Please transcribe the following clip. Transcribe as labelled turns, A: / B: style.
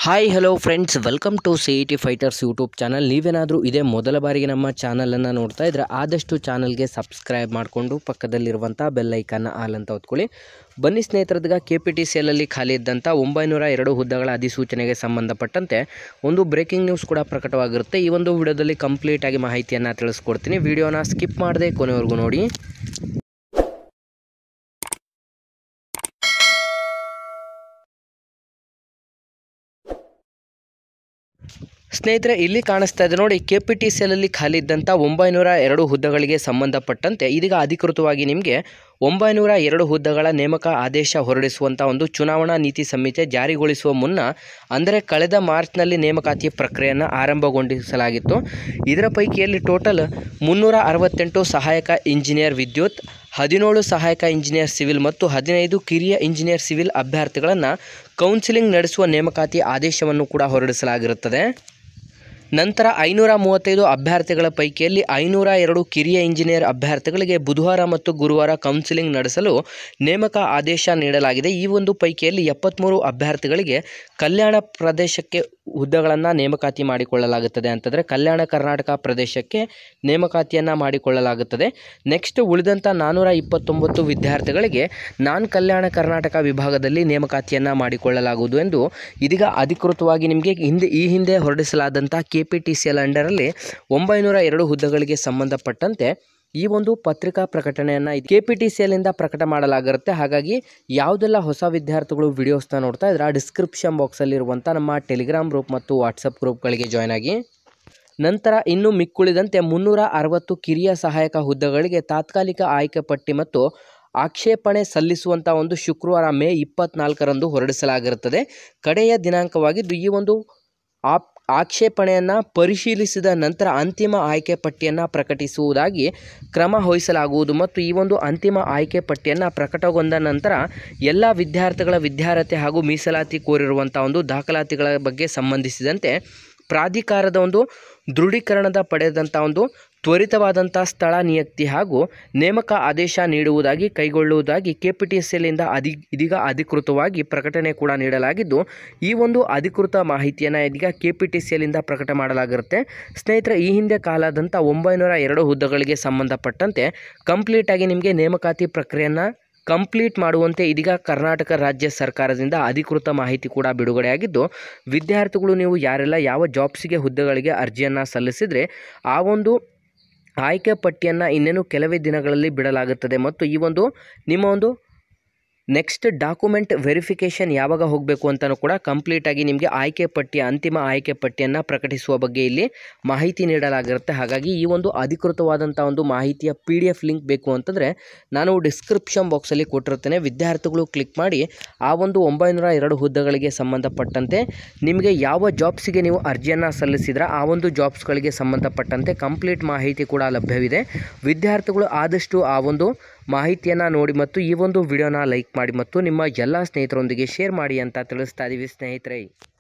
A: Hi hello friends, welcome to CET fighters YouTube channel. ನೀವೇನಾದರೂ ಇದೇ ಮೊದಲ ಬಾರಿಗೆ ನಮ್ಮ ಚಾನಲನ್ನು ನೋಡ್ತಾ ಇದ್ದರೆ ಆದಷ್ಟು ಚಾನಲ್ಗೆ ಸಬ್ಸ್ಕ್ರೈಬ್ ಮಾಡಿಕೊಂಡು ಪಕ್ಕದಲ್ಲಿರುವಂಥ ಬೆಲ್ ಐಕನ್ನ ಆಲ್ ಅಂತ ಒತ್ಕೊಳ್ಳಿ. ಬನ್ನಿ ಸ್ನೇಹಿತರದೀಗ KPTCLಲ್ಲಿ ಖಾಲಿ ಇದ್ದಂಥ 902 ಹುದ್ದೆಗಳ ಅಧಿಸೂಚನೆಗೆ ಸಂಬಂಧಪಟ್ಟಂತೆ ಒಂದು ಬ್ರೇಕಿಂಗ್ ನ್ಯೂಸ್ ಕೂಡ ಪ್ರಕಟವಾಗಿರುತ್ತೆ. ಈ ಒಂದು ವಿಡಿಯೋದಲ್ಲಿ ಕಂಪ್ಲೀಟಾಗಿ ಮಾಹಿತಿಯನ್ನು ತಿಳಿಸ್ಕೊಡ್ತೀನಿ. ವಿಡಿಯೋನ ಸ್ಕಿಪ್ ಮಾಡದೆ ಕೊನೆವರೆಗೂ ನೋಡಿ. ಸ್ನೇಹಿತರೆ, ಇಲ್ಲಿ ಕಾಣಿಸ್ತಾ ಇದೆ ನೋಡಿ, KPTCLಲ್ಲಿ ಖಾಲಿ ಇದ್ದಂಥ 902 ಹುದ್ದೆಗಳಿಗೆ ಸಂಬಂಧಪಟ್ಟಂತೆ ಇದೀಗ ಅಧಿಕೃತವಾಗಿ ನಿಮಗೆ 902 ಹುದ್ದೆಗಳ ನೇಮಕ ಆದೇಶ ಹೊರಡಿಸುವಂಥ ಒಂದು ಚುನಾವಣಾ ನೀತಿ ಸಂಹಿತೆ ಜಾರಿಗೊಳಿಸುವ ಮುನ್ನ, ಅಂದರೆ ಕಳೆದ ಮಾರ್ಚ್ನಲ್ಲಿ ನೇಮಕಾತಿ ಪ್ರಕ್ರಿಯೆಯನ್ನು ಆರಂಭಗೊಂಡಿಸಲಾಗಿತ್ತು. ಇದರ ಪೈಕಿಯಲ್ಲಿ ಟೋಟಲ್ 368 ಸಹಾಯಕ ಇಂಜಿನಿಯರ್ ವಿದ್ಯುತ್, 17 ಸಹಾಯಕ ಇಂಜಿನಿಯರ್ ಸಿವಿಲ್ ಮತ್ತು 15 ಕಿರಿಯ ಇಂಜಿನಿಯರ್ ಸಿವಿಲ್ ಅಭ್ಯರ್ಥಿಗಳನ್ನು ಕೌನ್ಸಿಲಿಂಗ್ ನಡೆಸುವ ನೇಮಕಾತಿ ಆದೇಶವನ್ನು ಕೂಡ ಹೊರಡಿಸಲಾಗಿರುತ್ತದೆ. ನಂತರ 535 ಅಭ್ಯರ್ಥಿಗಳ ಪೈಕಿಯಲ್ಲಿ 502 ಕಿರಿಯ ಇಂಜಿನಿಯರ್ ಅಭ್ಯರ್ಥಿಗಳಿಗೆ ಬುಧವಾರ ಮತ್ತು ಗುರುವಾರ ಕೌನ್ಸಿಲಿಂಗ್ ನಡೆಸಲು ನೇಮಕ ಆದೇಶ ನೀಡಲಾಗಿದೆ. ಈ ಒಂದು ಪೈಕಿಯಲ್ಲಿ 73 ಅಭ್ಯರ್ಥಿಗಳಿಗೆ ಕಲ್ಯಾಣ ಪ್ರದೇಶಕ್ಕೆ ಹುದ್ದೆಗಳನ್ನು ನೇಮಕಾತಿ ಮಾಡಿಕೊಳ್ಳಲಾಗುತ್ತದೆ. ಅಂತಂದರೆ ಕಲ್ಯಾಣ ಕರ್ನಾಟಕ ಪ್ರದೇಶಕ್ಕೆ ನೇಮಕಾತಿಯನ್ನು ಮಾಡಿಕೊಳ್ಳಲಾಗುತ್ತದೆ. ನೆಕ್ಸ್ಟ್ ಉಳಿದಂಥ 429 ವಿದ್ಯಾರ್ಥಿಗಳಿಗೆ ನಾನ್ ಕಲ್ಯಾಣ ಕರ್ನಾಟಕ ವಿಭಾಗದಲ್ಲಿ ನೇಮಕಾತಿಯನ್ನು ಮಾಡಿಕೊಳ್ಳಲಾಗುವುದು ಎಂದು ಇದೀಗ ಅಧಿಕೃತವಾಗಿ ನಿಮಗೆ ಈ ಹಿಂದೆ ಹೊರಡಿಸಲಾದಂಥ KPTCL ಅಂಡರಲ್ಲಿ 902 ಹುದ್ದೆಗಳಿಗೆ ಸಂಬಂಧಪಟ್ಟಂತೆ ಈ ಒಂದು ಪತ್ರಿಕಾ ಪ್ರಕಟಣೆಯನ್ನು KPTCLನಿಂದ ಪ್ರಕಟ ಮಾಡಲಾಗಿರುತ್ತೆ. ಹಾಗಾಗಿ ಯಾವುದೆಲ್ಲ ಹೊಸ ವಿದ್ಯಾರ್ಥಿಗಳು ವಿಡಿಯೋಸ್ನ ನೋಡ್ತಾ ಇದ್ರೆ ಡಿಸ್ಕ್ರಿಪ್ಷನ್ ಬಾಕ್ಸಲ್ಲಿರುವಂಥ ನಮ್ಮ ಟೆಲಿಗ್ರಾಮ್ ಗ್ರೂಪ್ ಮತ್ತು ವಾಟ್ಸಪ್ ಗ್ರೂಪ್ಗಳಿಗೆ ಜಾಯ್ನ್ ಆಗಿ. ನಂತರ ಇನ್ನು ಮಿಕ್ಕುಳಿದಂತೆ 360 ಕಿರಿಯ ಸಹಾಯಕ ಹುದ್ದೆಗಳಿಗೆ ತಾತ್ಕಾಲಿಕ ಆಯ್ಕೆ ಪಟ್ಟಿ ಮತ್ತು ಆಕ್ಷೇಪಣೆ ಸಲ್ಲಿಸುವಂಥ ಒಂದು ಶುಕ್ರವಾರ ಮೇ 24ರಂದು ಹೊರಡಿಸಲಾಗಿರುತ್ತದೆ. ಕಡೆಯ ದಿನಾಂಕವಾಗಿದ್ದು ಈ ಒಂದು ಆಕ್ಷೇಪಣೆಯನ್ನು ಪರಿಶೀಲಿಸಿದ ನಂತರ ಅಂತಿಮ ಆಯ್ಕೆ ಪಟ್ಟಿಯನ್ನು ಪ್ರಕಟಿಸುವುದಾಗಿ ಕ್ರಮ ವಹಿಸಲಾಗುವುದು ಮತ್ತು ಈ ಒಂದು ಅಂತಿಮ ಆಯ್ಕೆ ಪಟ್ಟಿಯನ್ನು ಪ್ರಕಟಗೊಂಡ ನಂತರ ಎಲ್ಲ ವಿದ್ಯಾರ್ಥಿಗಳ ವಿದ್ಯಾರ್ಹತೆ ಹಾಗೂ ಮೀಸಲಾತಿ ಕೋರಿರುವಂಥ ಒಂದು ದಾಖಲಾತಿಗಳ ಬಗ್ಗೆ ಸಂಬಂಧಿಸಿದಂತೆ ಪ್ರಾಧಿಕಾರದ ಒಂದು ದೃಢೀಕರಣದ ಪಡೆದಂಥ ಒಂದು ತ್ವರಿತವಾದಂಥ ಸ್ಥಳ ನಿಯುಕ್ತಿ ಹಾಗೂ ನೇಮಕ ಆದೇಶ ನೀಡುವುದಾಗಿ ಕೈಗೊಳ್ಳುವುದಾಗಿ KPTCLನಿಂದ ಇದೀಗ ಅಧಿಕೃತವಾಗಿ ಪ್ರಕಟಣೆ ಕೂಡ ನೀಡಲಾಗಿದ್ದು, ಈ ಒಂದು ಅಧಿಕೃತ ಮಾಹಿತಿಯನ್ನು ಇದೀಗ KPTCLನಿಂದ ಪ್ರಕಟ ಮಾಡಲಾಗಿರುತ್ತೆ. ಸ್ನೇಹಿತರೆ, ಈ ಹಿಂದೆ ಕಾಲಾದಂಥ 902 ಹುದ್ದೆಗಳಿಗೆ ಸಂಬಂಧಪಟ್ಟಂತೆ ಕಂಪ್ಲೀಟಾಗಿ ನಿಮಗೆ ನೇಮಕಾತಿ ಪ್ರಕ್ರಿಯೆಯನ್ನು ಕಂಪ್ಲೀಟ್ ಮಾಡುವಂತೆ ಇದೀಗ ಕರ್ನಾಟಕ ರಾಜ್ಯ ಸರ್ಕಾರದಿಂದ ಅಧಿಕೃತ ಮಾಹಿತಿ ಕೂಡ ಬಿಡುಗಡೆಯಾಗಿದ್ದು, ವಿದ್ಯಾರ್ಥಿಗಳು ನೀವು ಯಾರೆಲ್ಲ ಯಾವ ಜಾಬ್ಸಿಗೆ ಹುದ್ದೆಗಳಿಗೆ ಅರ್ಜಿಯನ್ನು ಸಲ್ಲಿಸಿದರೆ ಆ ಒಂದು ಆಯ್ಕೆ ಪಟ್ಟಿಯನ್ನು ಇನ್ನೇನು ಕೆಲವೇ ದಿನಗಳಲ್ಲಿ ಬಿಡಲಾಗುತ್ತದೆ ಮತ್ತು ಈ ಒಂದು ನಿಮ್ಮ ಒಂದು ನೆಕ್ಸ್ಟ್ ಡಾಕ್ಯುಮೆಂಟ್ ವೆರಿಫಿಕೇಷನ್ ಯಾವಾಗ ಹೋಗಬೇಕು ಅಂತಲೂ ಕೂಡ ಕಂಪ್ಲೀಟಾಗಿ ನಿಮಗೆ ಆಯ್ಕೆ ಪಟ್ಟಿ ಅಂತಿಮ ಆಯ್ಕೆ ಪಟ್ಟಿಯನ್ನು ಪ್ರಕಟಿಸುವ ಬಗ್ಗೆ ಇಲ್ಲಿ ಮಾಹಿತಿ ನೀಡಲಾಗಿರುತ್ತೆ. ಹಾಗಾಗಿ ಈ ಒಂದು ಅಧಿಕೃತವಾದಂಥ ಒಂದು ಮಾಹಿತಿಯ PDF ಲಿಂಕ್ ಬೇಕು ಅಂತಂದರೆ ನಾನು ಡಿಸ್ಕ್ರಿಪ್ಷನ್ ಬಾಕ್ಸಲ್ಲಿ ಕೊಟ್ಟಿರ್ತೇನೆ. ವಿದ್ಯಾರ್ಥಿಗಳು ಕ್ಲಿಕ್ ಮಾಡಿ ಆ ಒಂದು 902 ಹುದ್ದೆಗಳಿಗೆ ಸಂಬಂಧಪಟ್ಟಂತೆ ನಿಮಗೆ ಯಾವ ಜಾಬ್ಸಿಗೆ ನೀವು ಅರ್ಜಿಯನ್ನು ಸಲ್ಲಿಸಿದ್ರೆ ಆ ಒಂದು ಜಾಬ್ಸ್ಗಳಿಗೆ ಸಂಬಂಧಪಟ್ಟಂತೆ ಕಂಪ್ಲೀಟ್ ಮಾಹಿತಿ ಕೂಡ ಲಭ್ಯವಿದೆ. ವಿದ್ಯಾರ್ಥಿಗಳು ಆದಷ್ಟು ಆ ಒಂದು ಮಾಹಿತಿಯನ್ನು ನೋಡಿ ಮತ್ತು ಈ ಒಂದು ವಿಡಿಯೋನ ಲೈಕ್ ಮಾಡಿ ಮತ್ತು ನಿಮ್ಮ ಎಲ್ಲ ಸ್ನೇಹಿತರೊಂದಿಗೆ ಶೇರ್ ಮಾಡಿ ಅಂತ ತಿಳಿಸ್ತಾ ಇದ್ದೀವಿ ಸ್ನೇಹಿತರೆ.